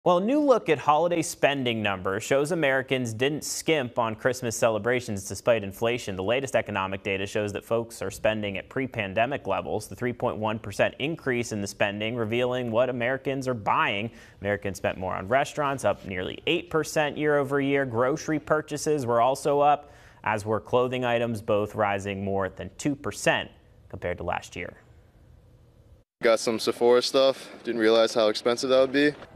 Well, a new look at holiday spending numbers shows Americans didn't skimp on Christmas celebrations despite inflation. The latest economic data shows that folks are spending at pre-pandemic levels. The 3.1% increase in the spending revealing what Americans are buying. Americans spent more on restaurants, up nearly 8% year over year. Grocery purchases were also up, as were clothing items, both rising more than 2% compared to last year. Got some Sephora stuff. Didn't realize how expensive that would be.